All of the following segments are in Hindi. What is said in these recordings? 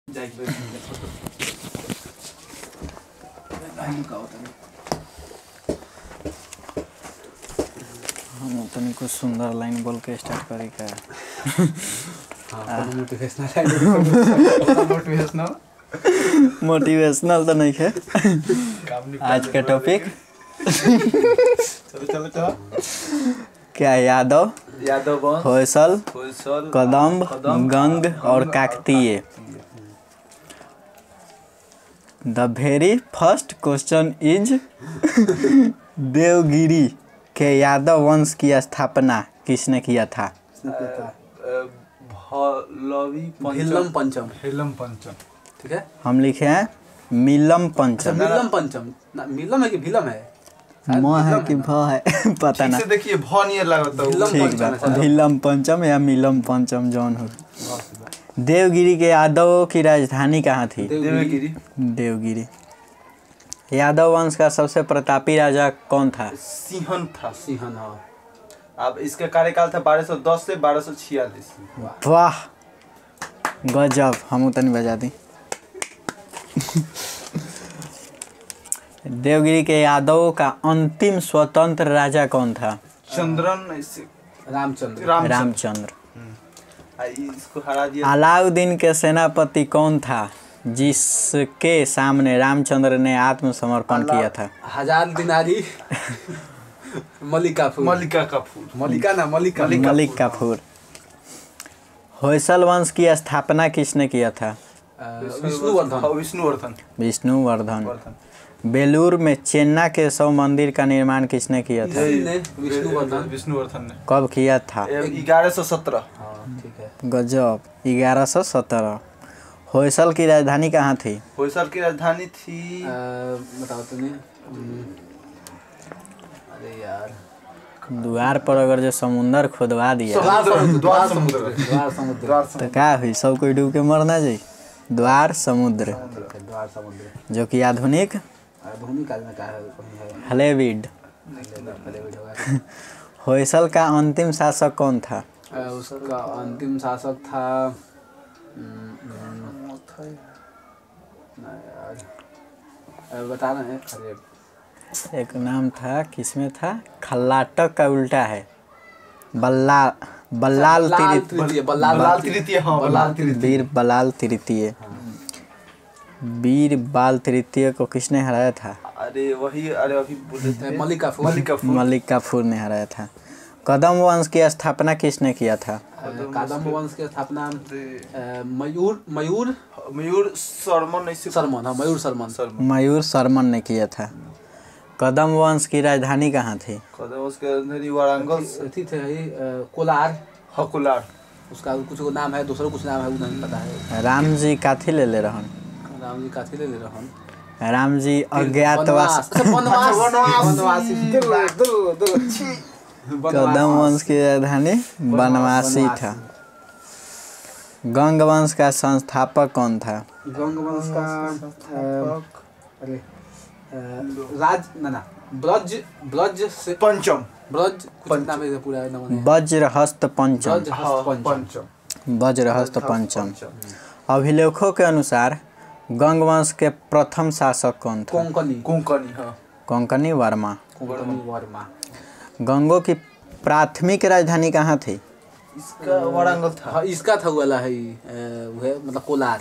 हम तनी कुछ सुंदर लाइन बोल के स्टार्ट करी का। मोटिवेशनल तो नहीं है। आज का टॉपिक चलो क्या यादव होयसल कदम्ब गंग और Kakatiya. The very first question is Devagiri के यादव वंश की स्थापना किसने किया था? हिलम पंचम। ठीक है, हम लिखे हैं मिलम पंचम। मिलम पंचम ना, मिलम है कि भीलम है? म है कि भ है पता ना। देखिए भ नहीं लगता। ठीक है, भीलम पंचम या मिलम पंचम जौन हो। देवगिरी के यादवों की राजधानी कहाँ थी? देवगिरी। यादव वंश का सबसे प्रतापी राजा कौन था? सिंहन था। सिंहन। हाँ, अब इसका कार्यकाल था 1210 से 1246। वाह गजब, हम तनी बजा दी। देवगिरी के यादवों का अंतिम स्वतंत्र राजा कौन था? रामचंद्र। इसको हरा दिया। अलाउद्दीन के सेनापति कौन था जिसके सामने रामचंद्र ने आत्मसमर्पण किया था? हजार दिनारी मलिक काफूर। होयसल वंश की स्थापना किसने किया था? विष्णुवर्धन। बेलूर में चेन्ना के शव मंदिर का निर्माण किसने किया था? विष्णुवर्धन ने। कब किया था? 1117। ठीक है, गजब, 1117। होयसल की राजधानी कहाँ थी? होयसल की राजधानी थी, बताओ तो नहीं। अरे यार, द्वार पर अगर जो समुंदर खुदवा दिया द्वार समुद्र। तो क्या हुई? सब कोई डूब के मरना चाहिए। द्वार समुद्र जो कि आधुनिक काल में है। हलेविड। होयसल का अंतिम शासक कौन था? उसका अंतिम शासक था बता रहे हैं। अरे एक नाम था, किसमें था? खल्लाटक का उल्टा है बल्लाल तृतीय। वीर बल्लाल तृतीय। वीर बाल तृतीय को किसने हराया था? अरे वही, अरे अभी बोले थे, मलिक काफूर ने हराया था। कदम वंश की स्थापना किसने किया था? कदम वंश की स्थापना मयूर शर्मन ने किया था। कदम वंश की राजधानी कहाँ थी? कदम वंश की राजधानी वारंगल थे। कोलार। उसका कुछ नाम है, दूसरा कुछ नाम है, वो नहीं पता है। राम जी काथी ले रहन? राम जी अज्ञातवास। कदम वंश की राजधानी बनवासी था। गंग वंश का संस्थापक कौन था? गंग वंश का वज्रहस्त पंचम। अभिलेखों के अनुसार गंग वंश के प्रथम शासक कौन था? कोंकणी वर्मा। गंगों की प्राथमिक राजधानी कहाँ थी? इसका वारंगल था। हाँ, इसका था वाला है, वो मतलब कोलार।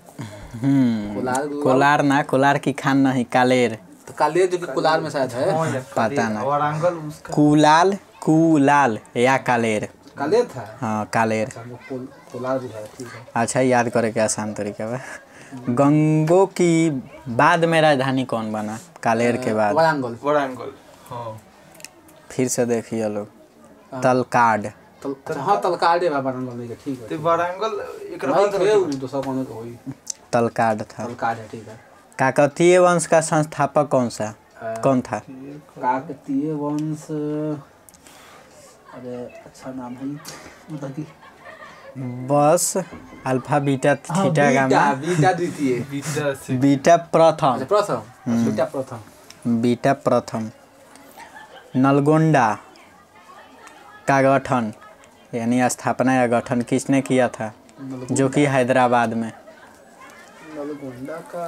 कोलार की खान नहीं, कालेर। तो कालेर जो कि कोलार में शायद है, पता ना। वारंगल कुलाल या कालेर था। हाँ, कालेर। कोलार जो है, ठीक है। अच्छा, याद करे के आसान तरीका है। गंगों की बाद में राजधानी कौन बना? कालेर के बाद वारंगल। हाँ, फिर से देखिए लोग। तलकाड। हाँ, तलकाड है वारंगल, ठीक है। तो वारंगल एक दूसरा कौन का होई? तलकाड था। तलकाड है, ठीक है। काकतीय वंश का संस्थापक कौन था? काकतीय वंश, अरे अच्छा नाम है, बस alpha beta theta gamma beta प्रथम। नलगोंडा का गठन यानी स्थापना या गठन किसने किया था, जो कि हैदराबाद में? नलगोंडा का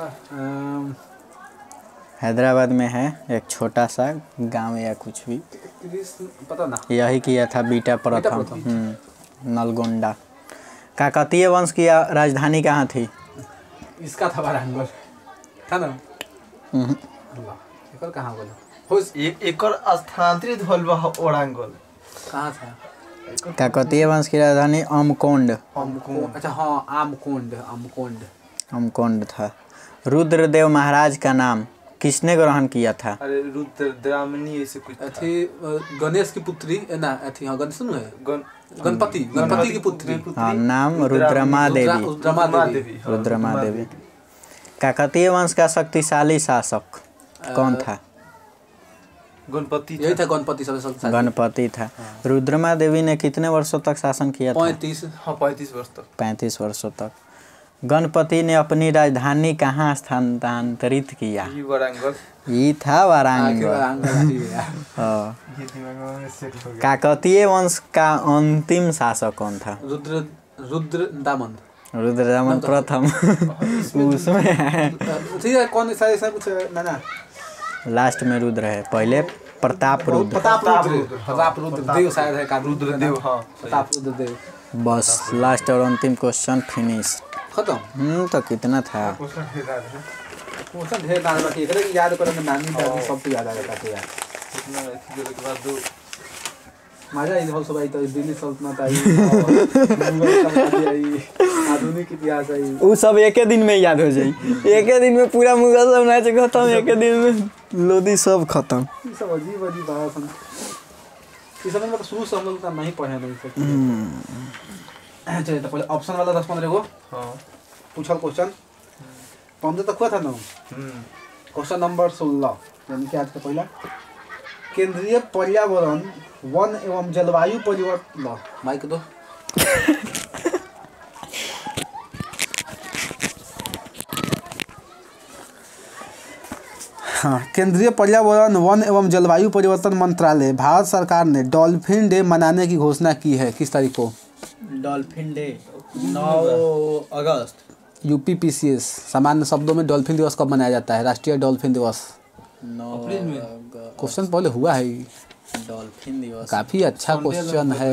हैदराबाद में है एक छोटा सा गांव या कुछ भी, पता ना। यही किया था बीटा प्रथम। नलगोंडा। काकतीय वंश की राजधानी कहाँ थी? इसका था वारंगल था ना। एकर कहाँ बोला हो? एकर स्थानांतरित होल बा ओरांगल। कहाँ था? काकतीय वंश की राजधानी अमकोंड। अच्छा हाँ, आमकोंड। अमकोंड था। रुद्रदेव महाराज का नाम किसने ग्रहण किया था? अरे रुद्रद्रामनी ऐसे कुछ था। अथी गणेश की पुत्री ना, अथी हाँ गणेश है, गणपति की पुत्री। हाँ, नाम रुद्रमा देवी। रुद्रमा देवी। काकतीय वंश का शक्तिशाली शासक कौन था? गणपति यही था, गणपति सबसे शक्तिशाली। गणपति था। रुद्रमा देवी ने कितने वर्षों तक शासन किया था? 35 वर्ष तक। 35 वर्षों तक। गणपति ने अपनी राजधानी कहाँ स्थानांतरित किया? ये था वारांगल। हाँ। काकतीय वंश का अंतिम शासक कौन था? रुद्रदामन प्रथम। उसमें है ठीक है, कौन सा ऐसा कुछ ना लास्ट में रुद्र है, पहले प्रताप रुद्र देव शायद है का। रुद्रदेव हाँ, प्रताप रुद्रदेव। बस लास्ट और अंतिम क्वेश्चन फिनिश। खत्म। तो कितना था? क्वेश्चन ढेर ना बाकी एकरे की याद करे, नानी दादी सब तो याद आ जाता है यार। इतना के बाद दो मजा आई। सब आई तो दिल्ली सल्तनत आई, मुगल साम्राज्य आई, आधुनिक इतिहास आई। वो सब एक दिन में याद हो जाई। एक दिन में पूरा मुगल साम्राज्य खत्म, एक दिन में लोधी सब खत्म। ये सब अजीब बात सन। इस समय में तो शुरू से हम लोग नहीं पढ़े नहीं सकते। चलिए तो पहले ऑप्शन वाला 10-15 को हाँ पूछल क्वेश्चन 15 तक हुआ था ना। क्वेश्चन नंबर 16 यानी कि आज का पहला, केंद्रीय पर्यावरण वन एवं जलवायु परिवर्तन। माइक दो। हाँ, केंद्रीय पर्यावरण वन एवं जलवायु परिवर्तन मंत्रालय भारत सरकार ने डॉल्फिन डे मनाने की घोषणा की है। किस तारीख को? डॉल्फिन डे 9 अगस्त। यूपीपीसीएस सामान्य शब्दों में डॉल्फिन दिवस कब मनाया जाता है? राष्ट्रीय डॉल्फिन दिवस 9 क्वेश्चन पहले हुआ है। डॉल्फिन दिवस काफी अच्छा क्वेश्चन है।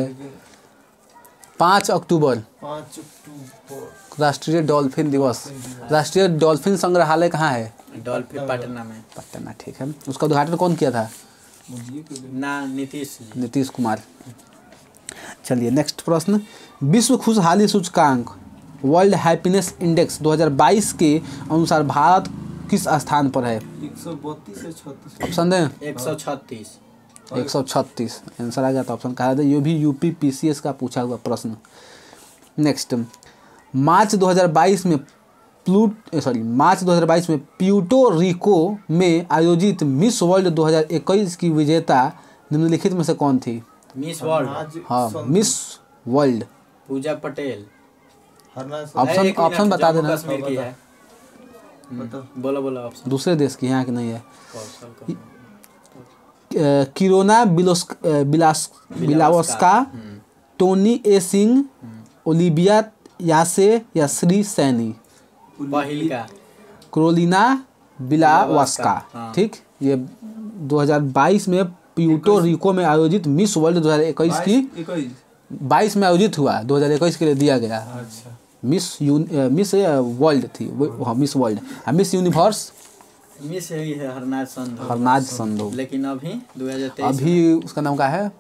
5 अक्टूबर राष्ट्रीय डॉल्फिन दिवस। राष्ट्रीय डॉल्फिन संग्रहालय कहाँ है? डॉल्फिन पटना में। पटना, ठीक है। उसका उद्घाटन कौन किया था? ना नीतीश कुमार। चलिए नेक्स्ट प्रश्न, विश्व खुशहाली सूचकांक वर्ल्ड हैप्पीनेस इंडेक्स 2022 के अनुसार भारत किस स्थान पर है? 132 से 36। ऑप्शन दें? 136। 136 आंसर आ गया था। ऑप्शन कहा था, ये भी यूपीपीसीएस का पूछा हुआ प्रश्न। नेक्स्ट, मार्च 2022 में प्यूर्टो रिको में आयोजित मिस वर्ल्ड 2021 की विजेता निम्नलिखित में से कौन थी? Miss world. हाँ, miss world Pooja Patel. Option बता देना। कश्मीर की है। बोलो ऑप्शन। दूसरे देश की, यहाँ की नहीं है। Karolina Bielawska, Toni Ann Singh, Olivia Yace या श्री सैनी। क्रोलिना बिलावस्का। ठीक, ये 2022 में प्यूर्टो रिको में आयोजित मिस वर्ल्ड 2021 की 22 में आयोजित हुआ, 2021 के लिए दिया गया। अच्छा। मिस वर्ल्ड थी वो। हाँ, miss world. Miss universe miss यही है हरनाज संधू। लेकिन अभी 2023 अभी उसका नाम क्या है?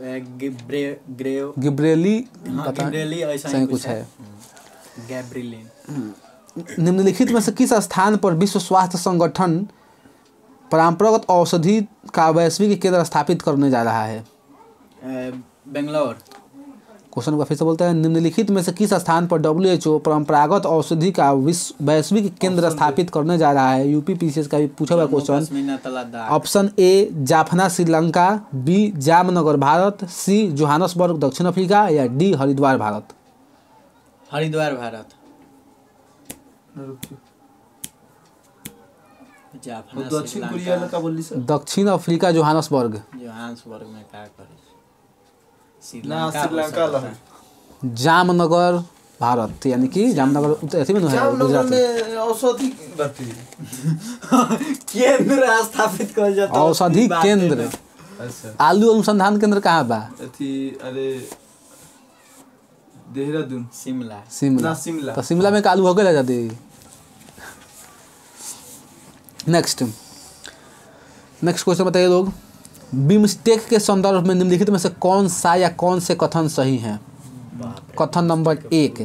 गिब्रेली, पता सही कुछ है। गैब्रिलिन। निम्नलिखित में से किस स्थान पर विश्व स्वास्थ्य संगठन परंपरागत औषधि का वैश्विक केंद्र स्थापित करने जा रहा है? बेंगलोर। क्वेश्चन को फिर से बोलते हैं, निम्नलिखित में से किस स्थान पर WHO परंपरागत औषधि का वैश्विक केंद्र स्थापित करने जा रहा है? यूपीपीसीएस का भी पूछा हुआ question. Option A Jaffna Sri Lanka, B Jamnagar Bharat, C Johannesburg दक्षिण अफ्रीका, या डी हरिद्वार भारत। हरिद्वार भारत। दक्षिण कोरिया का बोली सर? दक्षिण अफ्रीका जोहानसबर्ग। जोहानसबर्ग में क्या करे? श्रीलंका जामनगर भारत, यानी कि जामनगर ऐसे में है जामनगर गुजरात में। में औषधि बाटी केंद्र स्थापित कर जाता औषधि केंद्र। अच्छा आलू अनुसंधान केंद्र कहाँ बा? अथी अरे देहरादून शिमला। ना शिमला। शिमला तो शिमला में आलू होके लग जाती। नेक्स्ट क्वेश्चन बताइए लोग, बिम्स्टेक के संदर्भ में निम्नलिखित में से कौन सा या कौन से कथन सही हैं? कथन नंबर 1,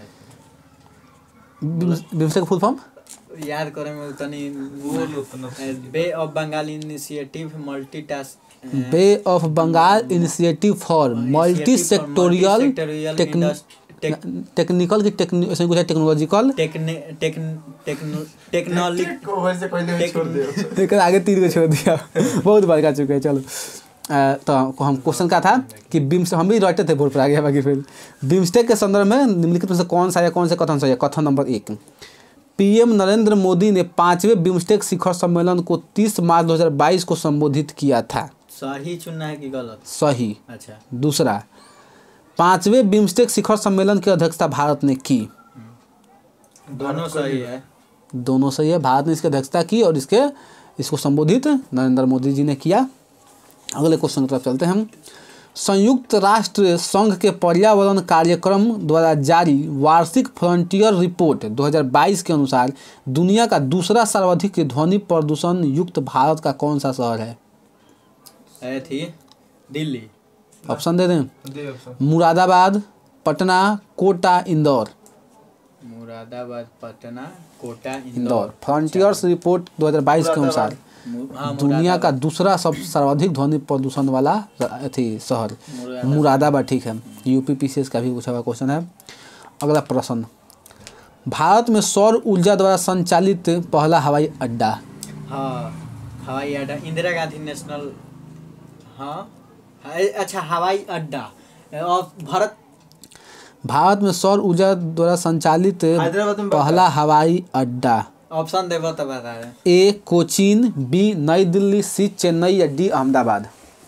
बिम्स्टेक फुल फॉर्म याद करे में उतनी बोल उतना bay of Bengal initiative multitask bay of Bengal initiative for multi sectoral technical की ऐसे कुछ है टेक्नोलॉजिकल टेक्नोलॉजी को वैसे पहले छोड़ दे एक आगे 3 को छोड़ दिया बहुत बार का चुके हैं। चलो तो हम क्वेश्चन का था कि बिम्स्टेक, हम भी रटे थे बोर्ड पर आ गया बाकी फिर बिम्स्टेक के संदर्भ में निम्नलिखित में से कौन सा या कौन से कथन सही है? कथन नंबर 1, पीएम नरेंद्र मोदी ने 5वें बिम्स्टेक शिखर सम्मेलन को 30 मार्च 2022 को संबोधित किया था। सही चुनना है कि गलत? सही। अच्छा। दूसरा, 5वें बिम्स्टेक शिखर सम्मेलन की अध्यक्षता भारत ने की। दोनों सही है। दोनों सही है। भारत ने इसकी अध्यक्षता की और इसको संबोधित नरेंद्र मोदी जी ने किया। अगले क्वेश्चन की तरफ चलते हैं हम। संयुक्त राष्ट्र संघ के पर्यावरण कार्यक्रम द्वारा जारी वार्षिक फ्रंटियर रिपोर्ट 2022 के अनुसार दुनिया का दूसरा सर्वाधिक ध्वनि प्रदूषण युक्त भारत का कौन सा शहर है? थी दिल्ली। ऑप्शन दे दें? दे option. Moradabad, Patna, Kota, Indore. Moradabad, Patna, Kota, Indore. Frontiers report 2022 के अनुसार दुनिया का दूसरा सब सर्वाधिक ध्वनि प्रदूषण वाला शहर मुरादाबाद। ठीक है, यूपीपीसीएस का भी पूछा हुआ क्वेश्चन है। अगला प्रश्न, भारत में सौर ऊर्जा द्वारा संचालित पहला हवाई अड्डा। हाँ, हवाई अड्डा इंदिरा गांधी नेशनल। हाँ अच्छा, हवाई अड्डा और भारत में सौर ऊर्जा द्वारा संचालित हैदराबाद में पहला हवाई अड्डा। ऑप्शन देबो तो बता रहे। ए कोचीन, बी नई दिल्ली, सी चेन्नई या डी अहमदाबाद।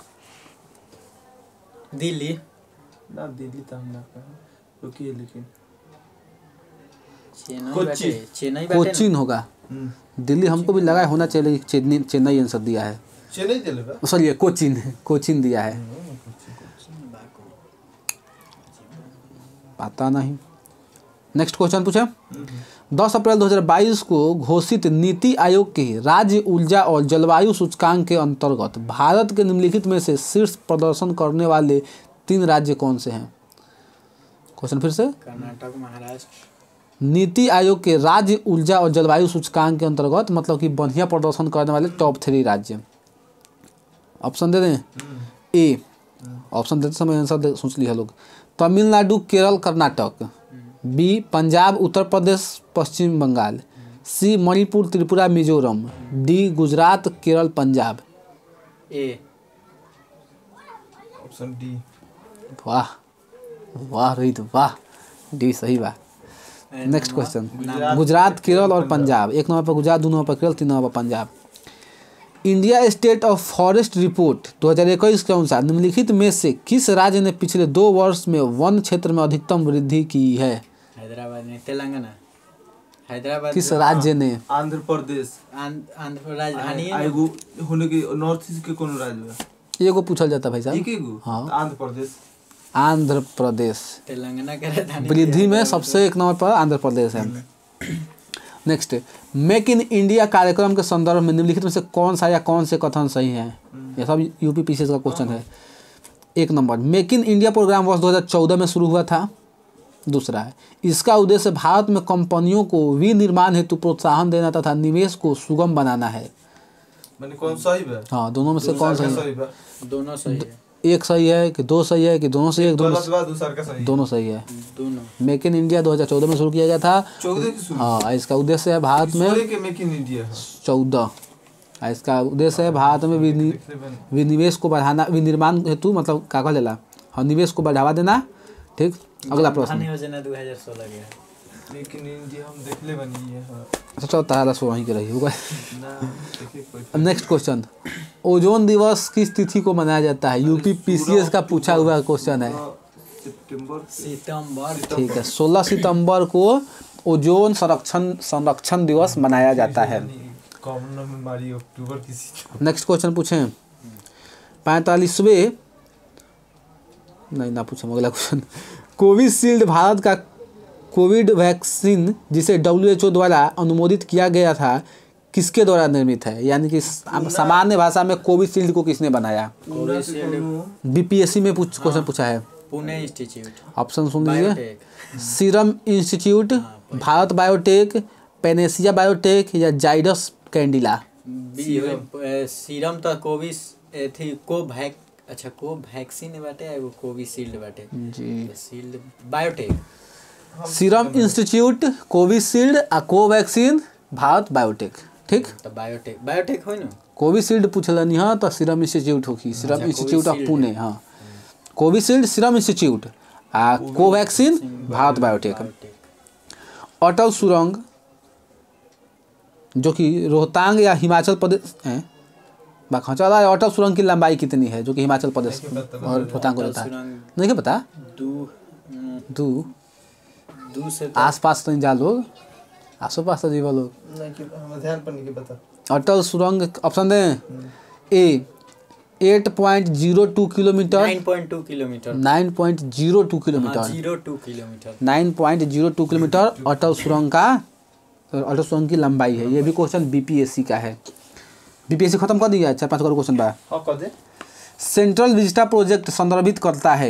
दिल्ली। ना दिल्ली तो हम ना रुकिए लेकिन चेन्नई कोचीन होगा। दिल्ली हमको भी लगा होना चाहिए लेकिन चेन्नई आंसर दिया है। चेन्नई दिल्ली सॉरी कोचीन दिया है। पता नहीं। नेक्स्ट क्वेश्चन पूछे। 10 अप्रैल 2022 को घोषित नीति आयोग के राज्य ऊर्जा और जलवायु सूचकांक के अंतर्गत भारत के निम्नलिखित में से शीर्ष प्रदर्शन करने वाले 3 राज्य कौन से हैं? क्वेश्चन फिर से। कर्नाटक, महाराष्ट्र। नीति आयोग के राज्य ऊर्जा और जलवायु सूचकांक के अंतर्गत मतलब कि बढ़िया प्रदर्शन करने वाले टॉप 3 राज्य। ऑप्शन दे दें? ए, ऑप्शन देते समय आंसर सोच लिया लोग। Tamil Nadu, Kerala, Karnataka. B Punjab, Uttar Pradesh, Paschim Bengal. C Manipur, Tripura, Mizoram. D Gujarat, Kerala, Punjab. A option D. वाह वाह रोहित वाह, डी सही बा। Next question. गुजरात, केरल और पंजाब। 1 नंबर पर गुजरात, 2 नंबर पर केरल, 3 नंबर पर Punjab. India state of forest report 2021 के अनुसार निम्नलिखित में से किस राज्य ने पिछले 2 वर्ष में वन क्षेत्र में अधिकतम वृद्धि की है? हैदराबाद ने, तेलंगाना। हैदराबाद किस राज्य ने? आंध्र प्रदेश। आंध्र राजधानी आएगो होने के नॉर्थ ईस्ट के कौन राज्य है? एगो पूछल जाता भाई साहब। एक एगो। हाँ। आंध्र प्रदेश। आंध्र प्रदेश। तेलंगाना के राजधानी वृद्धि में सबसे 1 नंबर पर आंध्र प्रदेश है। नेक्स्ट, मेक इन इंडिया कार्यक्रम के संदर्भ में निम्नलिखित में से कौन सा या कौन से कथन सही हैं? यह सब यूपीपीसीएस का क्वेश्चन है। 1 number, make in India programme वर्ष 2014 में शुरू हुआ था। दूसरा है, इसका उद्देश्य भारत में कंपनियों को विनिर्माण हेतु प्रोत्साहन देना तथा निवेश को सुगम बनाना है। मैंने कौन सही है? हाँ, दोनों में से कौन सही है? दोनों सही है। एक सही है कि 2 सही है कि दोनों सही है? दोनों सही है। दोनों। मेक इन इंडिया 2014 में शुरू किया गया था। 14 की शुरू। हाँ, इसका उद्देश्य है भारत में मेक इन इंडिया 14। इसका उद्देश्य है भारत में विनिवेश को बढ़ाना, विनिर्माण हेतु मतलब का लेला, हाँ, निवेश को बढ़ावा देना। ठीक, अगला प्रश्न। योजना 2016 गया। मेक इन इंडिया हम देख ले बनी है। अच्छा चलो, तारा 16 की रही होगा। ना देखिए कोई। नेक्स्ट क्वेश्चन, ओजोन दिवस किस तिथि को मनाया जाता है? यूपीपीसीएस का पूछा हुआ क्वेश्चन है। सितंबर ठीक है, 16 सितंबर को ओजोन संरक्षण दिवस मनाया जाता है। कॉमन में मारी अक्टूबर किसी नेक्स्ट क्वेश्चन पूछें, 45वें नहीं ना पूछे अगला क्वेश्चन। कोविशील्ड भारत का कोविड वैक्सीन जिसे WHO द्वारा अनुमोदित किया गया था किसके द्वारा निर्मित है? यानी कि सामान्य भाषा में कोविशील्ड को किसने बनाया? BPSC में क्वेश्चन पूछा है। पुणे इंस्टीट्यूट। ऑप्शन सुन लीजिए, serum institute, Bharat biotech, Panacea biotech या जाइडस कैंडिला। सीरम तो कोविस थी कोवैक्सीन बाटे एगो कोविशील्ड बाटे जी। Shield biotech. Serum institute Covishield आ कोवैक्सीन भारत बायोटेक। ठीक, तो बायोटेक हो ना। कोविशील्ड पूछलनी हाँ तो सीरम इंस्टीट्यूट होगी, सीरम इंस्टीट्यूट ऑफ पुणे। हाँ, कोविशील्ड सीरम इंस्टीट्यूट आ कोवैक्सीन भारत बायोटेक। अटल सुरंग जो कि रोहतांग या हिमाचल प्रदेश चला, अटल सुरंग की लंबाई कितनी है जो कि हिमाचल प्रदेश और रोहतांग को रहता है? नहीं क्या पता? दू से आसपास तो जा लोग, आसो पास तो जीवा लोग। ध्यान पर नहीं पता। अटल सुरंग ऑप्शन दें, A 8.02 kilometre, 9.2 kilometre, 9.02 kilometre, 02 kilometre, 9.02 kilometre Atal सुरंग का, अटल सुरंग की लंबाई है। ये भी क्वेश्चन BPSC का है। BPSC खत्म कर दिया, 4-5 और क्वेश्चन बा। हाँ कर दे। सेंट्रल विजिटा प्रोजेक्ट संदर्भित करता है।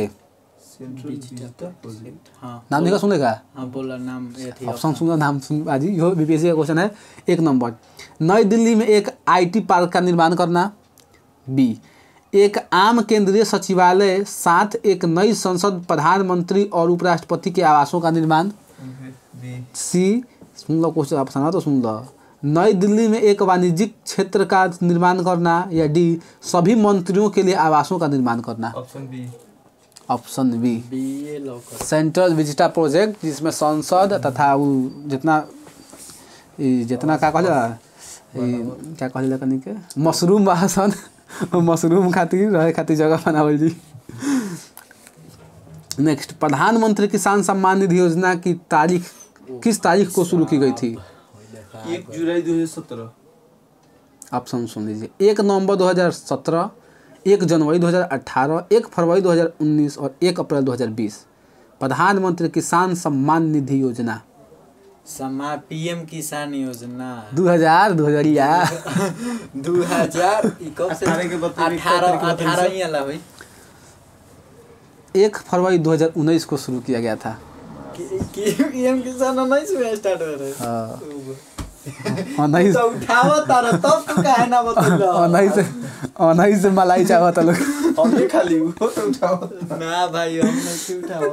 हाँ नाम नहीं सुनेगा? हाँ बोला नाम ये थी। ऑप्शन सुनो, नाम सुन आजी। यो BPSC का क्वेश्चन है। 1 नंबर, नई दिल्ली में एक IT पार्क का निर्माण करना। B, एक आम केंद्रीय सचिवालय साथ एक नई संसद, प्रधानमंत्री और उपराष्ट्रपति के आवासों का निर्माण। C, सुन लो क्वेश्चन, ऑप्शन है तो सुन लो, नई दिल्ली में एक वाणिज्यिक क्षेत्र का निर्माण करना। या D, सभी मंत्रियों के लिए आवासों का निर्माण करना। Option B central vista project, जिसमें संसद तथा वो जितना क्या कहल कनी के मशरूम बासन मशरूम खातिर रहे खातिर जगह बनावल जी। नेक्स्ट, प्रधानमंत्री किसान सम्मान निधि योजना की तारीख किस तारीख को शुरू की गई थी? 1 जुलाई 2017। ऑप्शन सुन लीजिए, 1 नवंबर 2017, 1 जनवरी 2018, 1 फरवरी 2019 और 1 अप्रैल 2020। प्रधानमंत्री किसान सम्मान निधि योजना PM किसान योजना 2000 कब से? 18 ही वाला भाई। 1 फरवरी 2019 को शुरू किया गया था। PM किसान 19 में स्टार्ट हो रहा है। हाँ, तो उठावा तारा तब तो काहे ना बतला। 19 से मलाई चावा था लोग। हमने खाली वो तो उठाओ ना भाई, हम नहीं उठावा।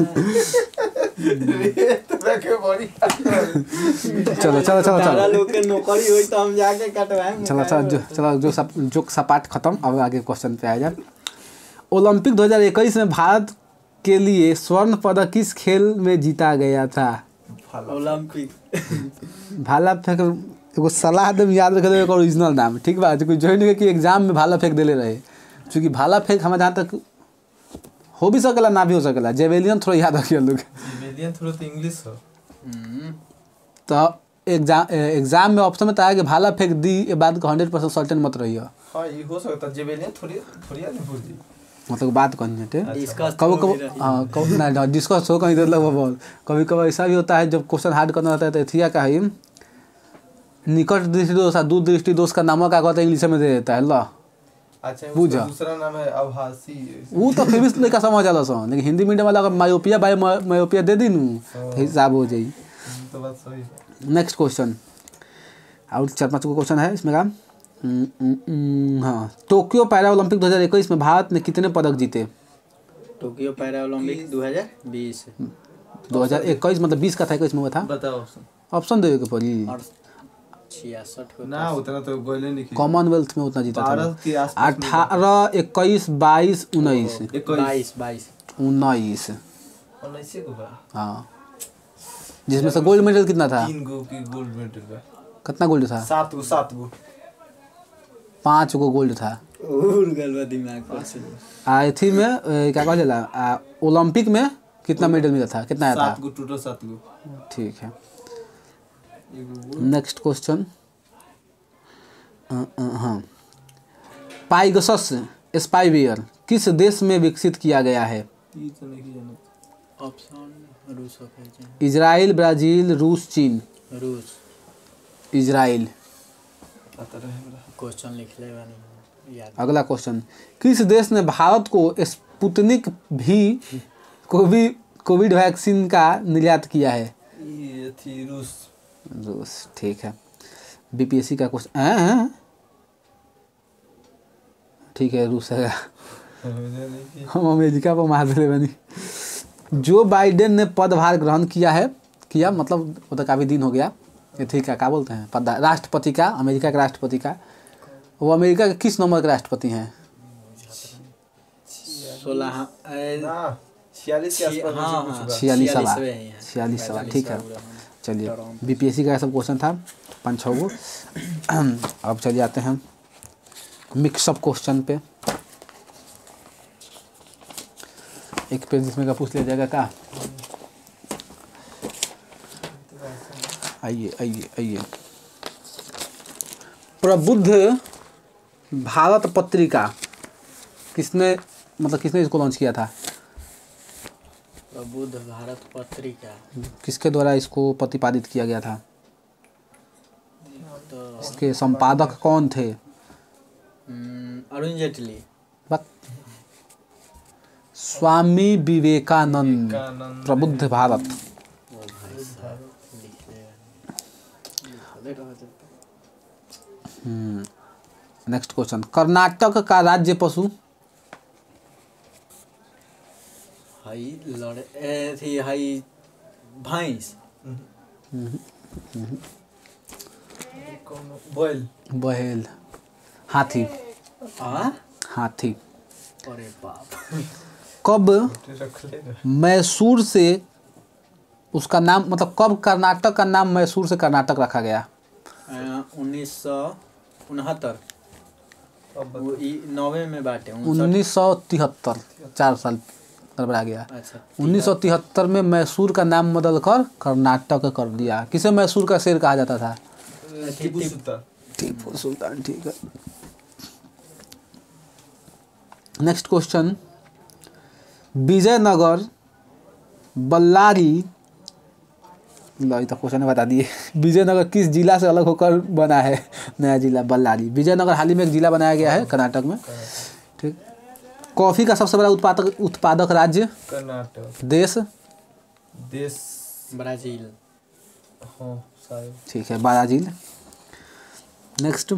चलो तारा लोग के नौकरी हुई तो हम जाके कटवाएंगे। चलो जो सपाट खत्म। अब आगे क्वेश्चन पे आ जाए। ओलंपिक 2021 में भारत के लिए स्वर्ण पदक किस खेल में जीता गया था? ओलंपिक भाला फेंक। एगो सलाह दम याद रख दे ओरिजिनल नाम, ठीक बा? कोई जॉइन कि एग्जाम में भाला फेंक देले रहे, क्योंकि भाला फेंक हमारे जहाँ तक हो भी सकेला ना भी हो सकेला। जेवेलियन थ्रो याद रखिए लोग। जेवेलियन थ्रो तो इंग्लिश हो। तो एग्जाम में ऑप्शन में था कि भाला फेंक दी, ये बात को 100% सर्टेन मत रहिए। हाँ ये हो सकता है, जेवेलियन थोड़ी याद भूल दी, मतलब बात कहनी है। डिस्कस ना डिस्कस हो कहीं तो कभी कभी ऐसा भी होता है जब क्वेश्चन हार्ड करना होता है तो एथिया का ही निकट दृष्टि दोष और दूर दृष्टि दोष का नामक का कहते इंग्लिश में दे देता है। ला अच्छा, बुझा दूसरा नाम है आभासी। वो तो फिर भी लड़का समझ आला सो, लेकिन हिंदी मीडियम वाला अगर मायोपिया दे दी नू तो हिसाब हो जाई। तो बात सही है। नेक्स्ट क्वेश्चन, और 4-5 क्वेश्चन है इसमें का। हाँ, टोक्यो पैरा ओलंपिक 2021 में भारत ने कितने पदक जीते? टोक्यो पैरा ओलंपिक 2020 2021 मतलब 20 का था, 21 में हुआ था। बताओ ऑप्शन देवे के पड़ी। 66 ना उतना तो गोले नहीं। कॉमनवेल्थ में उतना जीता था। भारत के आसपास 18, 21, 22, 19 22 को बा। हाँ, जिसमें से गोल्ड मेडल कितना था? 3 गो की गोल्ड मेडल बा। कितना गोल्ड था? 7 गो 5 गो गोल्ड था। उड़ गल बा दिमाग पर से। थी में क्या कहल जाला ओलंपिक में कितना मेडल मिला था, कितना आया था? 7 गो टोटल 7 गो। ठीक है। Next question. हाँ, पाइगसस स्पाईवेयर किस देश में विकसित किया गया है? ई तो नहीं जानत। ऑप्शन रूस हो गए। इजराइल, ब्राजील, रूस, चीन। रूस। इजराइल। पता रहे हमरा। क्वेश्चन लिख ले बानी याद। अगला क्वेश्चन, किस देश ने भारत को स्पुतनिक भी कोविड वैक्सीन का निर्यात किया है? ये थी रूस। रूस। ठीक है। बीपीएससी का क्वेश्चन, ठीक है रूस है। हम अमेरिका पर मार दे बनी। जो बाइडेन ने पदभार ग्रहण किया मतलब वो तो काफ़ी दिन हो गया। ये ठीक है, क्या बोलते हैं राष्ट्रपति का, अमेरिका के राष्ट्रपति का। वो अमेरिका के किस नंबर के राष्ट्रपति हैं? 16 46 के आसपास। 46वां। ठीक है, चलिए बीपीएससी का सब क्वेश्चन था 5-6 गो। अब चलिए आते हैं मिक्सअप क्वेश्चन पे। एक पेज जिसमें का पूछ लिया जाएगा का? आइए। प्रबुद्ध भारत पत्रिका किसने इसको लॉन्च किया था? प्रबुद्ध भारत पत्रिका किसके द्वारा इसको प्रतिपादित किया गया था? तो इसके संपादक कौन थे? अरुण जेटली। स्वामी विवेकानंद। प्रबुद्ध भारत। नेक्स्ट क्वेश्चन, कर्नाटक का राज्य पशु? भैंस। बैल। हाथी। हाथी। अरे बाप। कब मैसूर से उसका नाम मतलब कब कर्नाटक का नाम मैसूर से कर्नाटक रखा गया? 1969। 90 में बाटे 1973। 4 साल गड़बड़ा गया। अच्छा। 1973 में मैसूर का नाम बदलकर कर्नाटक कर दिया। किसे मैसूर का शेर कहा जाता था? टीपू सुल्तान। ठीक है। नेक्स्ट क्वेश्चन, विजयनगर बल्लारी, तो क्वेश्चन बता दिए। विजयनगर किस जिला से अलग होकर बना है? नया जिला बल्लारी। विजयनगर हाल ही में एक जिला बनाया गया है कर्नाटक में। ठीक। कॉफी का सबसे बड़ा उत्पादक राज्य? कर्नाटक। देश? ब्राजील। ठीक है, Brazil. Next,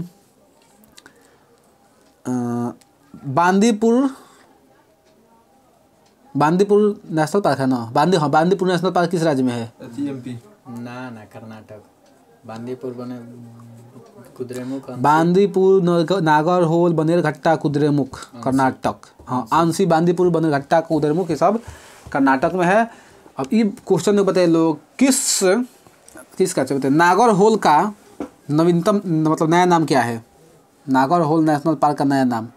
Bandipur national park है ना? बांदीपुर नेशनल पार्क किस राज्य में है? एमपी। ना कर्नाटक। बांदीपुर बने कुद्रेमुख। बांदीपुर, नागरहोल, बनेरघट्टा, कुद्रेमुख कर्नाटक। हाँ, आंसी, बांदीपुर, बनेरघट्टा, कुद्रेमुख ये सब कर्नाटक में है। अब ये क्वेश्चन में बताइए लोग किसका बताइए नागरहोल का नवीनतम मतलब नया नाम क्या है? नागरहोल नेशनल पार्क का नया नाम?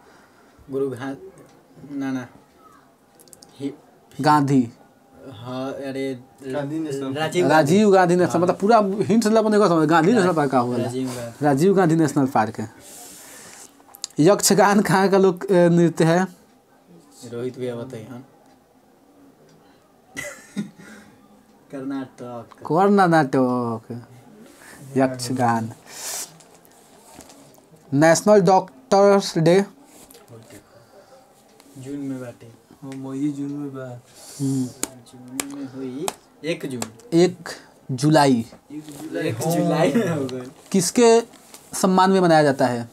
गांधी। हाँ, अरे राजीव गांधी नेशनल मतलब पूरा हिंट समझ। गांधी नेशनल पार्क का हुआ? राजीव गांधी नेशनल पार्क है। यक्षगान कहाँ का लोक नृत्य है? रोहित भैया बताइए। हाँ, Karnataka. Yakshagana. National doctors day? जून में बाटे। जून में बा। जून में हुई 1 जून। 1 जुलाई। 1 जुलाई होगा। किसके सम्मान में मनाया जाता है?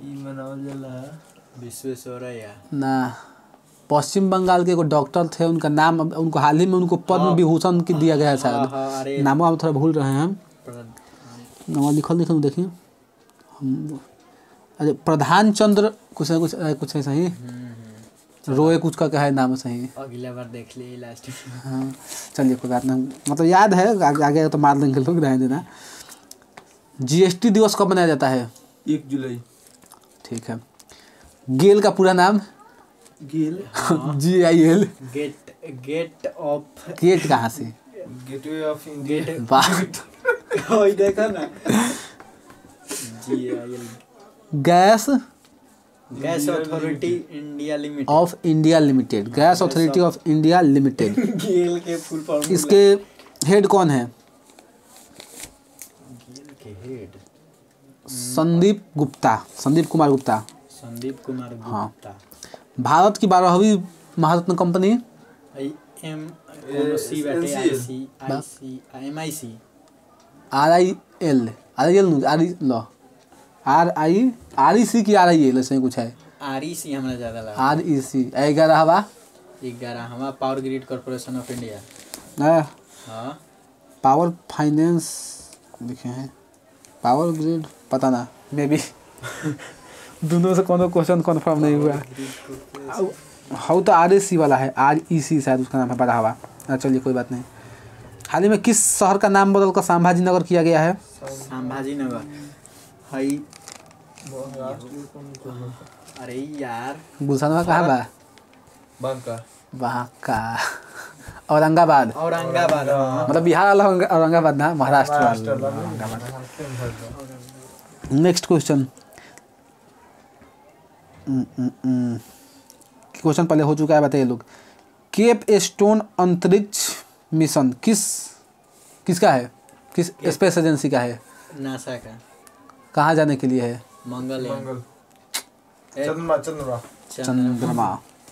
विश्वेश्वरैया ना, पश्चिम बंगाल के एक डॉक्टर थे, उनका नाम उनको हाल ही में उनको पद्म विभूषण की दिया गया है शायद। नाम आप थोड़ा भूल रहे हैं। नाम लिखल देखिए। अरे प्रधान चंद्र कुछ ऐसा ही रोए कुछ का क्या है नाम सही? अगला बार देख लिए लास्ट में। हाँ, चलिए कोई बात नहीं, मतलब याद है, आगे तो मार देंगे लोग, रहने देना। जीएसटी दिवस कब मनाया जाता है? 1 जुलाई। ठीक है। गेल का पूरा नाम? GAIL GIL। Gate of gate कहाँ से? Gateway of India. वाह। ओए देखा ना GIL gas gas authority India limited of India limited. Gas authority of India limited. GAIL के फुल फॉर्म इसके हेड कौन है? गेल के हेड संदीप गुप्ता, संदीप कुमार गुप्ता। संदीप कुमार हाँ। गुप्ता। भारत की 12वीं महारत्न कंपनी? एम सी बैठे IC MIC RIL RIC की RIL ऐसे ही कुछ है। REC हमरा ज्यादा लगा। REC 11वां 11वां power grid corporation of India. हाँ पावर फाइनेंस लिखे हैं, पावर ग्रिड पता ना, मे बी दोनों से कोनो क्वेश्चन कन्फर्म नहीं हुआ। हाउ तो REC वाला है, REC शायद उसका नाम है 12वां। चलिए कोई बात नहीं। हाल ही में किस शहर का नाम बदलकर संभाजी नगर किया गया है? संभाजी नगर हई। अरे यार गुलशनवा कहाँ बा? बांका। बांका औरंगाबाद। औरंगाबाद हाँ। मतलब बिहार वाला औरंगाबाद ना, महाराष्ट्र वाला औरंगाबाद। Next question. क्वेश्चन पहले हो चुका है, बताइए लोग। केप स्टोन अंतरिक्ष मिशन किसका है? किस स्पेस एजेंसी का है? नासा का। कहाँ जाने के लिए है? मंगल चंद्रमा।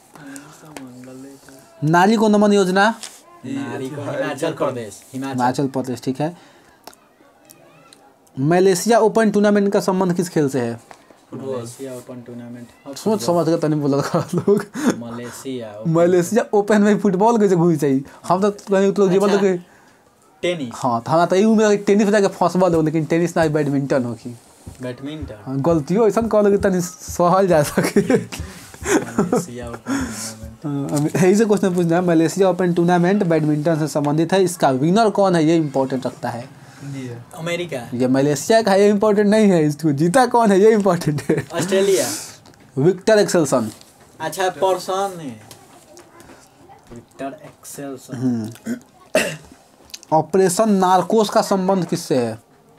नारी को नमन योजना? नारी को हिमाचल प्रदेश। हिमाचल प्रदेश, ठीक है। मलेशिया ओपन टूर्नामेंट का संबंध किस खेल से है? मलेशिया ओपन टूर्नामेंट सोच समझ के तनी बोला लोग। मलेशिया ओपन में फुटबॉल कैसे घुस जाई? हम तो कहीं तो जीवन के टेनिस। हाँ तो हमारा तो यही में टेनिस जाके फंसबल हो, लेकिन टेनिस ना बैडमिंटन हो की बैडमिंटन। गलतियों ऐसा कहल कि तनी सहल जा सके। Malaysia open tournament. यही से क्वेश्चन पूछना है। मलेशिया ओपन टूर्नामेंट बैडमिंटन से संबंधित है, इसका विनर कौन है ये इम्पोर्टेंट रखता है। अमेरिका। ये मलेशिया का ये इम्पोर्टेंट नहीं है, इसको जीता कौन है ये इम्पोर्टेंट है। ऑस्ट्रेलिया। Viktor Axelsen. अच्छा पर्सन है विक्टर एक्सेल्सन। ऑपरेशन नार्कोस का संबंध किससे है?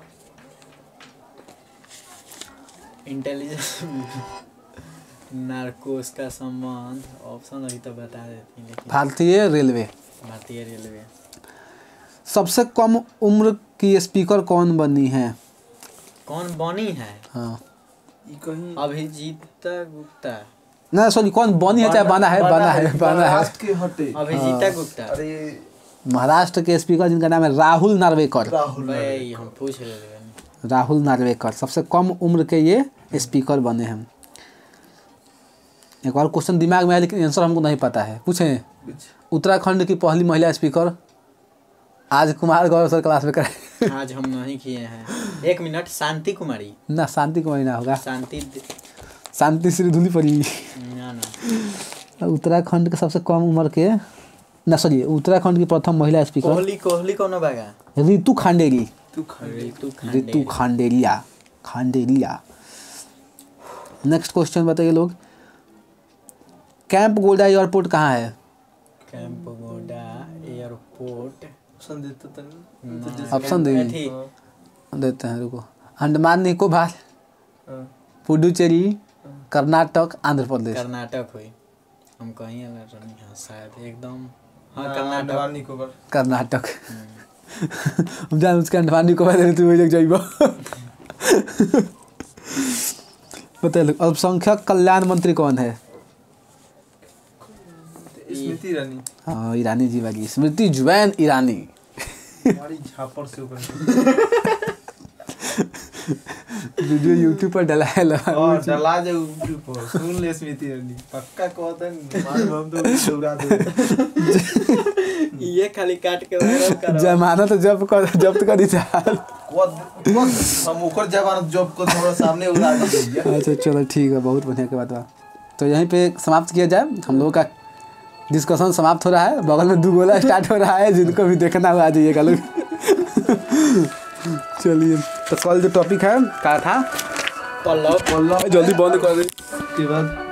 इंटेलिजेंस। नार्कोस का संबंध ऑप्शन अभी तो बता देती लेकिन भारतीय रेलवे। भारतीय रेलवे। सबसे कम उम्र की स्पीकर कौन बनी है? कौन बनी है? हाँ कहीं अभिजीता गुप्ता। ना सॉरी, कौन बनी है चाहे बना है? बना है। अभिजीता गुप्ता। अरे महाराष्ट्र के स्पीकर जिनका नाम है राहुल नार्वेकर। भाई हम पूछ रहे राहुल नार्वेकर सबसे कम उम्र के ये स्पीकर बने हैं। एक और क्वेश्चन दिमाग में है लेकिन आंसर हमको नहीं पता है, पूछें। उत्तराखंड की पहली महिला स्पीकर? आज कुमार गौरव सर क्लास में कराए। आज हम नहीं किए हैं। 1 मिनट। शांति कुमारी। ना शांति कुमारी ना होगा, शांति श्री धुली पड़ी। ना। उत्तराखंड के सबसे कम उम्र के ना सॉरी उत्तराखंड की प्रथम महिला स्पीकर कोहली कौन बागा? रितु खांडेरी। रितु खांडेरिया। नेक्स्ट क्वेश्चन बताइए लोग। कैंप गोल्डा एयरपोर्ट कहाँ है? Camp गोल्डा airport. ऑप्शन देते हैं, रुको। अंडमान निकोबार, पुडुचेरी, कर्नाटक, आंध्र प्रदेश। कर्नाटक हुई। हम कहीं अलग नहीं हैं शायद एकदम। हाँ कर्नाटक। हम जान उसके अंडमान निकोबार तू वही जाइबो। बताइए लोग। अल्पसंख्यक कल्याण मंत्री कौन है? स्मृति ईरानी। हाँ ईरानी जी वाली स्मृति जुबैन ईरानी। हमारी झापड़ से ऊपर वीडियो यूट्यूब पर डला है डला दे यूट्यूब पर। सुन ले स्मृति ईरानी पक्का कहता है हम तो दौड़ा दे। ये खाली काट के वायरल करो। जमाना तो जब्त करी चाल। हम ओकर जमानत जॉब को थोड़ा सामने उड़ा दीजिए। अच्छा चलो ठीक है, बहुत बढ़िया की बात है। तो यहीं पे समाप्त किया जाए। हम लोगों का डिस्कशन समाप्त हो रहा है। बगल में 2 गोला स्टार्ट हो रहा है, जिनको भी देखना हुआ आ जाइएगा लोग। चलिए तो कल जो टॉपिक है क्या था? पल्लव जल्दी बंद कर दे।